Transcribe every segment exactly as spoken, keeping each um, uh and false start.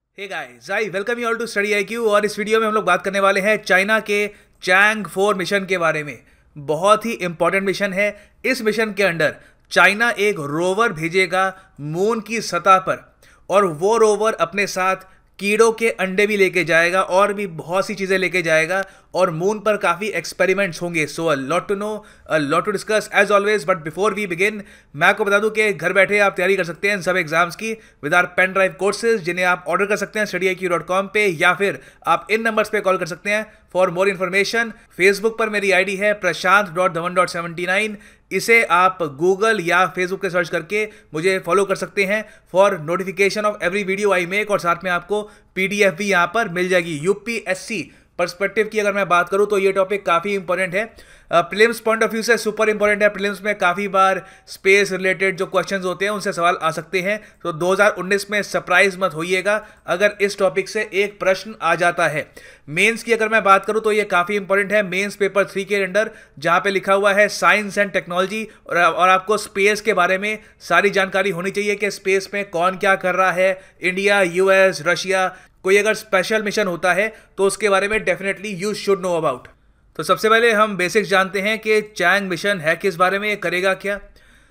Hey guys, I welcome you all to study I Q. और इस video में हम लोग बात करने वाले हैं चाइना के चैंग फोर मिशन के बारे में। बहुत ही इंपॉर्टेंट मिशन है। इस मिशन के अंडर चाइना एक रोवर भेजेगा मून की सतह पर, और वो रोवर अपने साथ कीड़ों के अंडे भी लेके जाएगा और भी बहुत सी चीज़ें लेके जाएगा, और मून पर काफ़ी एक्सपेरिमेंट्स होंगे। So a lot to know, a lot to discuss as always. But before we begin, मैं आपको बता दूं कि घर बैठे आप तैयारी कर सकते हैं इन सब एग्जाम्स की with our pen drive courses, जिन्हें आप ऑर्डर कर सकते हैं study I Q dot com पे, या फिर आप इन नंबर्स पे कॉल कर सकते हैं फॉर मोर इन्फॉर्मेशन। फेसबुक पर मेरी आईडी है Prashant dot Dhawan dot seventy nine. इसे आप गूगल या फेसबुक पे सर्च करके मुझे फॉलो कर सकते हैं for notification of every video I make, और साथ में आपको पीडीएफ भी यहाँ पर मिल जाएगी। यूपीएससी पर्सपेक्टिव की अगर मैं बात करूं तो ये टॉपिक काफ़ी इंपॉर्टेंट है। प्रीलिम्स पॉइंट ऑफ व्यू से सुपर इंपॉर्टेंट है। प्रीलिम्स में काफ़ी बार स्पेस रिलेटेड जो क्वेश्चंस होते हैं उनसे सवाल आ सकते हैं, तो दो हज़ार उन्नीस में सरप्राइज मत होइएगा अगर इस टॉपिक से एक प्रश्न आ जाता है। मेंस की अगर मैं बात करूं तो ये काफ़ी इंपॉर्टेंट है। मेंस पेपर थ्री के अंडर जहां पे लिखा हुआ है साइंस एंड टेक्नोलॉजी, और, और आपको स्पेस के बारे में सारी जानकारी होनी चाहिए कि स्पेस में कौन क्या कर रहा है, इंडिया, यूएस, रशिया, कोई अगर स्पेशल मिशन होता है तो उसके बारे में definitely you should know about. तो सबसे पहले हम बेसिक्स जानते हैं कि चैंग मिशन है किस बारे में, ये करेगा क्या।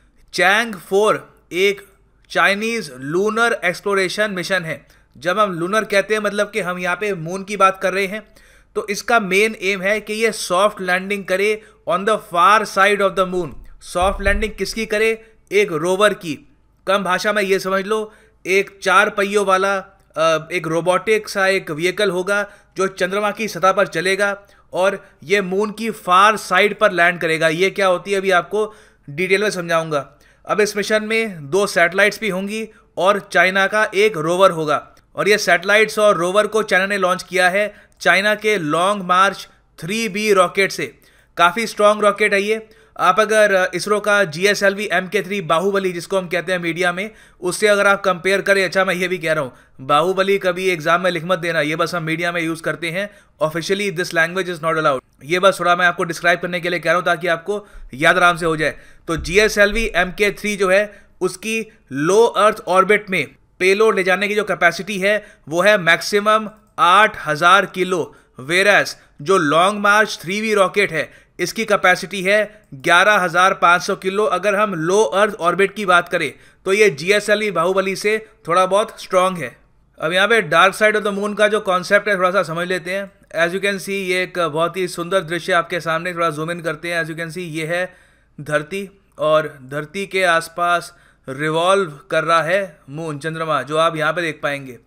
चैंग फोर एक चाइनीज लूनर एक्सप्लोरेशन मिशन है। जब हम लूनर कहते हैं मतलब कि हम यहाँ पे मून की बात कर रहे हैं, तो इसका मेन एम है कि ये सॉफ्ट लैंडिंग करे on the far side of the moon. Soft landing किसकी करे? एक रोवर की। कम भाषा में ये समझ लो, एक चार पहियों वाला एक रोबोटिक सा एक व्हीकल होगा जो चंद्रमा की सतह पर चलेगा और ये मून की फार साइड पर लैंड करेगा। ये क्या होती है अभी आपको डिटेल में समझाऊंगा। अब इस मिशन में दो सैटेलाइट्स भी होंगी और चाइना का एक रोवर होगा, और ये सैटेलाइट्स और रोवर को चाइना ने लॉन्च किया है चाइना के Long March three B rocket से। काफ़ी स्ट्रॉन्ग रॉकेट है ये। आप अगर इसरो का G S L V M K three Baahubali, जिसको हम कहते हैं मीडिया में, उससे अगर आप कंपेयर करें, अच्छा मैं ये भी कह रहा हूँ, बाहुबली कभी एग्जाम में लिख मत देना, ये बस हम मीडिया में यूज़ करते हैं। Officially this language is not allowed. ये बस थोड़ा मैं आपको डिस्क्राइब करने के लिए कह रहा हूँ ताकि आपको याद आराम से हो जाए। तो G S L V M K three जो है उसकी लो अर्थ ऑर्बिट में पेलोड ले जाने की जो कैपेसिटी है वो है मैक्सिमम आठ हज़ार किलो, वेरस जो Long March three B rocket है इसकी कैपेसिटी है ग्यारह हज़ार पाँच सौ किलो। अगर हम लो अर्थ ऑर्बिट की बात करें तो ये G S L V Baahubali से थोड़ा बहुत स्ट्रॉन्ग है। अब यहाँ पे dark side of the moon का जो कॉन्सेप्ट है थोड़ा सा समझ लेते हैं। एज यू कैन सी, ये एक बहुत ही सुंदर दृश्य आपके सामने, थोड़ा जूम इन करते हैं। एज यू कैन सी, ये है धरती, और धरती के आसपास रिवॉल्व कर रहा है मून, चंद्रमा, जो आप यहाँ पे देख पाएंगे।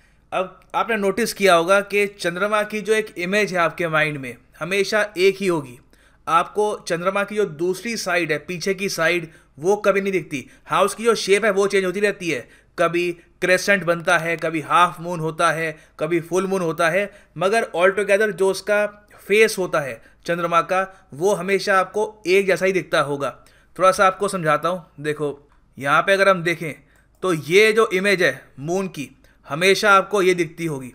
अब आपने नोटिस किया होगा कि चंद्रमा की जो एक इमेज है आपके माइंड में हमेशा एक ही होगी। आपको चंद्रमा की जो दूसरी साइड है, पीछे की साइड, वो कभी नहीं दिखती। हाँ, उसकी जो शेप है वो चेंज होती रहती है, कभी क्रेसेंट बनता है, कभी हाफ मून होता है, कभी फुल मून होता है, मगर ऑल टुगेदर जो उसका फेस होता है चंद्रमा का वो हमेशा आपको एक जैसा ही दिखता होगा। थोड़ा सा आपको समझाता हूँ। देखो यहाँ पे अगर हम देखें तो ये जो इमेज है मून की हमेशा आपको ये दिखती होगी।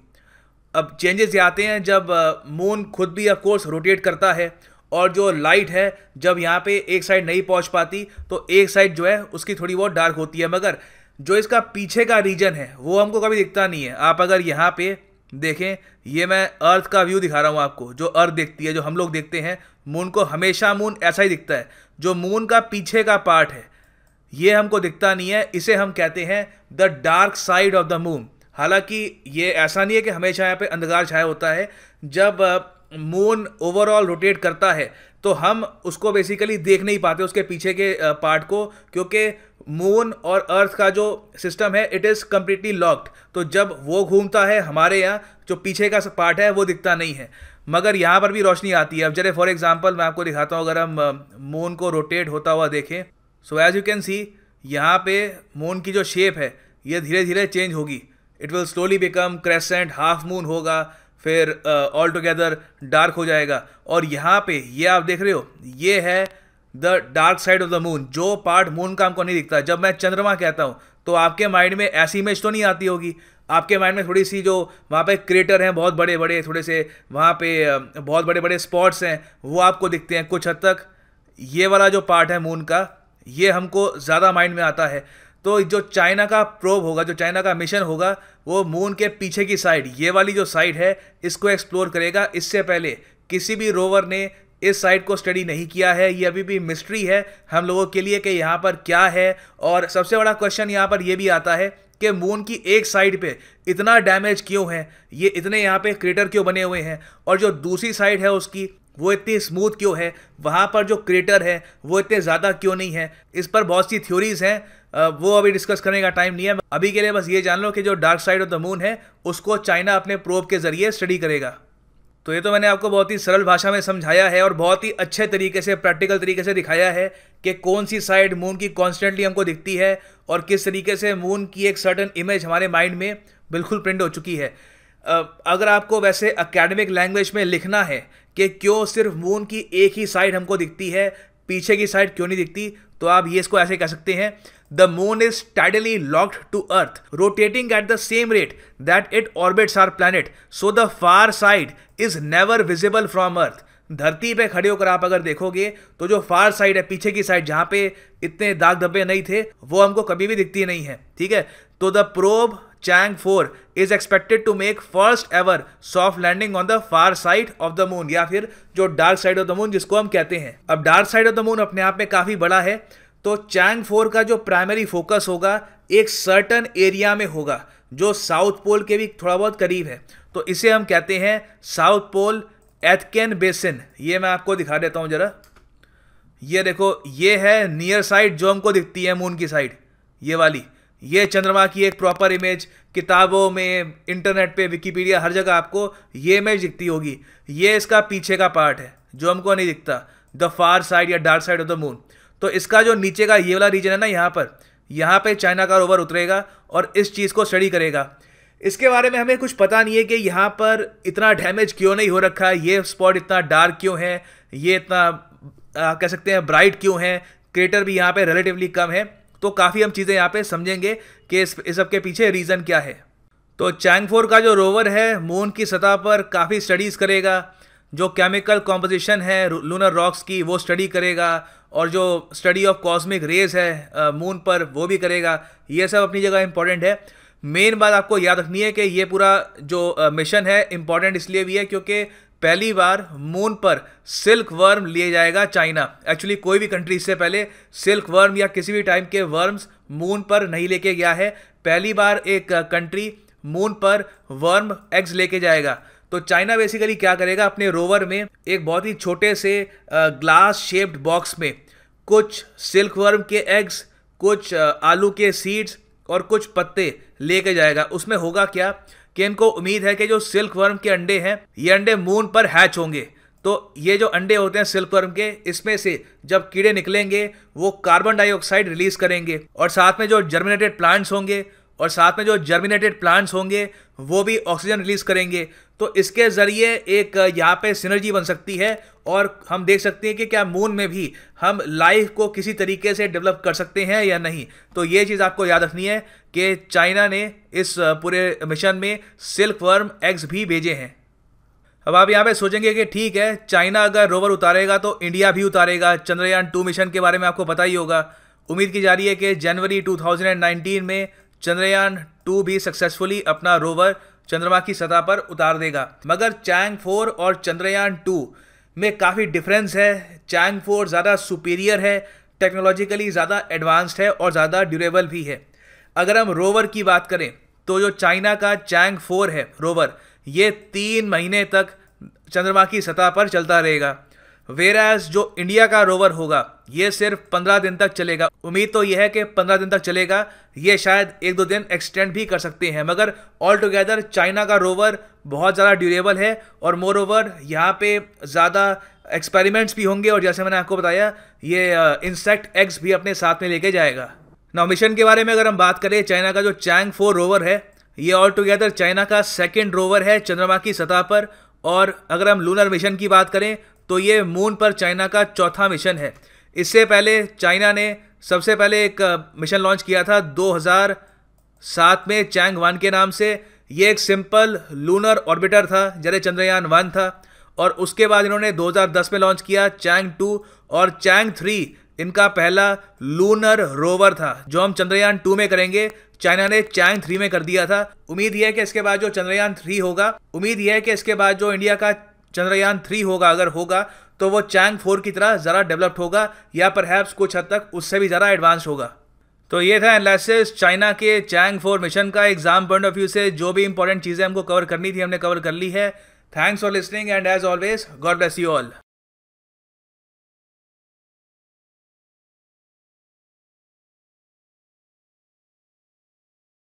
अब चेंजेस ये आते हैं जब मून खुद भी ऑफ कोर्स रोटेट करता है, और जो लाइट है जब यहाँ पे एक साइड नहीं पहुँच पाती तो एक साइड जो है उसकी थोड़ी बहुत डार्क होती है, मगर जो इसका पीछे का रीजन है वो हमको कभी दिखता नहीं है। आप अगर यहाँ पे देखें, ये मैं अर्थ का व्यू दिखा रहा हूँ आपको, जो अर्थ देखती है, जो हम लोग देखते हैं मून को, हमेशा मून ऐसा ही दिखता है। जो मून का पीछे का पार्ट है ये हमको दिखता नहीं है, इसे हम कहते हैं the dark side of the moon. हालांकि ये ऐसा नहीं है कि हमेशा यहाँ पे अंधकार छाया होता है। जब मून ओवरऑल रोटेट करता है तो हम उसको बेसिकली देख नहीं पाते, उसके पीछे के पार्ट को, क्योंकि मून और अर्थ का जो सिस्टम है इट इज़ कम्प्लीटली लॉक्ड। तो जब वो घूमता है हमारे यहाँ जो पीछे का पार्ट है वो दिखता नहीं है, मगर यहाँ पर भी रोशनी आती है। अब जैसे फॉर एग्जांपल मैं आपको दिखाता हूँ, अगर हम मून को रोटेट होता हुआ देखें, so as you can see यहाँ पे मून की जो शेप है ये धीरे धीरे चेंज होगी। It will slowly become crescent, half moon होगा, फिर ऑल टुगेदर डार्क हो जाएगा। और यहाँ पे ये आप देख रहे हो, ये है the dark side of the moon, जो पार्ट मून का हमको नहीं दिखता। जब मैं चंद्रमा कहता हूँ तो आपके माइंड में ऐसी इमेज तो नहीं आती होगी, आपके माइंड में थोड़ी सी जो वहाँ पे क्रेटर हैं बहुत बड़े बड़े, थोड़े से वहाँ पे बहुत बड़े बड़े स्पॉट्स हैं वो आपको दिखते हैं कुछ हद तक। ये वाला जो पार्ट है मून का ये हमको ज़्यादा माइंड में आता है। तो जो चाइना का प्रोब होगा, जो चाइना का मिशन होगा, वो मून के पीछे की साइड, ये वाली जो साइड है, इसको एक्सप्लोर करेगा। इससे पहले किसी भी रोवर ने इस साइड को स्टडी नहीं किया है, ये अभी भी मिस्ट्री है हम लोगों के लिए कि यहाँ पर क्या है। और सबसे बड़ा क्वेश्चन यहाँ पर ये भी आता है कि मून की एक साइड पे इतना डैमेज क्यों है, ये इतने यहाँ पे क्रेटर क्यों बने हुए हैं, और जो दूसरी साइड है उसकी वो इतनी स्मूथ क्यों है, वहाँ पर जो क्रेटर है वो इतने ज़्यादा क्यों नहीं है। इस पर बहुत सी थ्योरीज हैं, वो अभी डिस्कस करने का टाइम नहीं है। अभी के लिए बस ये जान लो कि जो dark side of the moon है उसको चाइना अपने प्रोब के जरिए स्टडी करेगा। तो ये तो मैंने आपको बहुत ही सरल भाषा में समझाया है और बहुत ही अच्छे तरीके से, प्रैक्टिकल तरीके से दिखाया है कि कौन सी साइड मून की कॉन्स्टेंटली हमको दिखती है और किस तरीके से मून की एक सर्टन इमेज हमारे माइंड में बिल्कुल प्रिंट हो चुकी है। अगर आपको वैसे एकेडमिक लैंग्वेज में लिखना है कि क्यों सिर्फ मून की एक ही साइड हमको दिखती है, पीछे की साइड क्यों नहीं दिखती, तो आप ये इसको ऐसे कह सकते हैं, the moon is tidally locked to earth, rotating at the same rate that it orbits our planet, so the far side is never visible from earth. धरती पे खड़े होकर आप अगर देखोगे तो जो फार साइड है, पीछे की साइड जहां पे इतने दाग धब्बे नहीं थे, वो हमको कभी भी दिखती नहीं है। ठीक है, तो the probe Chang'e four is expected to make first ever soft landing on the far side of the moon, या फिर जो dark side of the moon जिसको हम कहते हैं। अब dark side of the moon अपने आप में काफी बड़ा है, तो चैंग फोर का जो प्राइमरी फोकस होगा एक सर्टन एरिया में होगा जो साउथ पोल के भी थोड़ा बहुत करीब है, तो इसे हम कहते हैं साउथ पोल एथकेन बेसिन। ये मैं आपको दिखा देता हूं जरा, ये देखो, ये है नियर साइड जो हमको दिखती है मून की साइड, ये वाली, ये चंद्रमा की एक प्रॉपर इमेज, किताबों में, इंटरनेट पे, विकिपीडिया, हर जगह आपको ये इमेज दिखती होगी। ये इसका पीछे का पार्ट है जो हमको नहीं दिखता, द फार साइड या dark side of the moon. तो इसका जो नीचे का ये वाला रीजन है ना, यहाँ पर, यहाँ पे चाइना का रोवर उतरेगा और इस चीज़ को स्टडी करेगा। इसके बारे में हमें कुछ पता नहीं है कि यहाँ पर इतना डैमेज क्यों नहीं हो रखा है, ये स्पॉट इतना डार्क क्यों है, ये इतना आ, कह सकते हैं ब्राइट क्यों है, क्रेटर भी यहाँ पे रिलेटिवली कम है। तो काफ़ी हम चीज़ें यहाँ पे समझेंगे कि इस इस सब के पीछे रीज़न क्या है। तो चैंग फोर का जो रोवर है मून की सतह पर काफ़ी स्टडीज़ करेगा, जो केमिकल कॉम्पोजिशन है लूनर रॉक्स की वो स्टडी करेगा, और जो स्टडी ऑफ कॉस्मिक रेज है मून पर वो भी करेगा। ये सब अपनी जगह इंपॉर्टेंट है। मेन बात आपको याद रखनी है कि ये पूरा जो मिशन है इंपॉर्टेंट इसलिए भी है क्योंकि पहली बार मून पर सिल्क वर्म लिए जाएगा चाइना। एक्चुअली कोई भी कंट्री इससे पहले सिल्क वर्म या किसी भी टाइप के वर्म्स मून पर नहीं लेके गया है। पहली बार एक कंट्री मून पर वर्म एग्स लेके जाएगा। तो चाइना बेसिकली क्या करेगा, अपने रोवर में एक बहुत ही छोटे से ग्लास शेप्ड बॉक्स में कुछ सिल्क वर्म के एग्स, कुछ आलू के सीड्स और कुछ पत्ते लेके जाएगा। उसमें होगा क्या कि इनको उम्मीद है कि जो सिल्क वर्म के अंडे हैं ये अंडे मून पर हैच होंगे। तो ये जो अंडे होते हैं सिल्क वर्म के, इसमें से जब कीड़े निकलेंगे वो कार्बन डाइऑक्साइड रिलीज करेंगे, और साथ में जो जर्मिनेटेड प्लांट्स होंगे और साथ में जो जर्मिनेटेड प्लांट्स होंगे वो भी ऑक्सीजन रिलीज करेंगे। तो इसके ज़रिए एक यहाँ पे सिनर्जी बन सकती है और हम देख सकते हैं कि क्या मून में भी हम लाइफ को किसी तरीके से डेवलप कर सकते हैं या नहीं। तो ये चीज़ आपको याद रखनी है कि चाइना ने इस पूरे मिशन में सिल्क वर्म एग्स भी भेजे हैं। अब आप यहाँ पे सोचेंगे कि ठीक है, चाइना अगर रोवर उतारेगा तो इंडिया भी उतारेगा। चंद्रयान टू मिशन के बारे में आपको पता ही होगा। उम्मीद की जा रही है कि जनवरी टू थाउजेंड नाइनटीन में चंद्रयान टू भी सक्सेसफुली अपना रोवर चंद्रमा की सतह पर उतार देगा। मगर चैंग फोर और चंद्रयान टू में काफ़ी डिफरेंस है। चैंग फोर ज़्यादा सुपीरियर है, टेक्नोलॉजिकली ज़्यादा एडवांस्ड है और ज़्यादा ड्यूरेबल भी है। अगर हम रोवर की बात करें तो जो चाइना का चैंग फोर है रोवर, ये तीन महीने तक चंद्रमा की सतह पर चलता रहेगा। वेराज जो इंडिया का रोवर होगा ये सिर्फ पंद्रह दिन तक चलेगा। उम्मीद तो यह है कि पंद्रह दिन तक चलेगा, ये शायद एक दो दिन एक्सटेंड भी कर सकते हैं। मगर ऑल टुगेदर चाइना का रोवर बहुत ज़्यादा ड्यूरेबल है और मोर ओवर यहाँ पे ज़्यादा एक्सपेरिमेंट्स भी होंगे, और जैसे मैंने आपको बताया ये इंसेक्ट एग्स भी अपने साथ में लेके जाएगा। नाउ मिशन के बारे में अगर हम बात करें, चाइना का जो चैंग फोर रोवर है ये ऑल टुगेदर चाइना का सेकेंड रोवर है चंद्रमा की सतह पर। और अगर हम लूनर मिशन की बात करें तो ये मून पर चाइना का चौथा मिशन है। इससे पहले चाइना ने सबसे पहले एक मिशन लॉन्च किया था दो हज़ार सात में चैंग वन के नाम से। ये एक सिंपल लूनर ऑर्बिटर था, जैसे चंद्रयान वन था। और उसके बाद इन्होंने दो हज़ार दस में लॉन्च किया चैंग टू, और चैंग थ्री इनका पहला लूनर रोवर था जो हम चंद्रयान टू में करेंगे। चाइना ने चैंग थ्री में कर दिया था। उम्मीद यह है कि इसके बाद जो चंद्रयान थ्री होगा उम्मीद यह है कि इसके बाद जो इंडिया का चंद्रयान थ्री होगा, अगर होगा तो वो चैंग फोर की तरह ज़रा डेवलप्ड होगा या परहैप्स कुछ हद तक उससे भी ज़रा एडवांस होगा। तो ये था एनालिसिस चाइना के चैंग फोर मिशन का। एग्जाम पॉइंट ऑफ व्यू से जो भी इंपॉर्टेंट चीज़ें हमको कवर करनी थी हमने कवर कर ली है। Thanks for listening and as always God bless you all.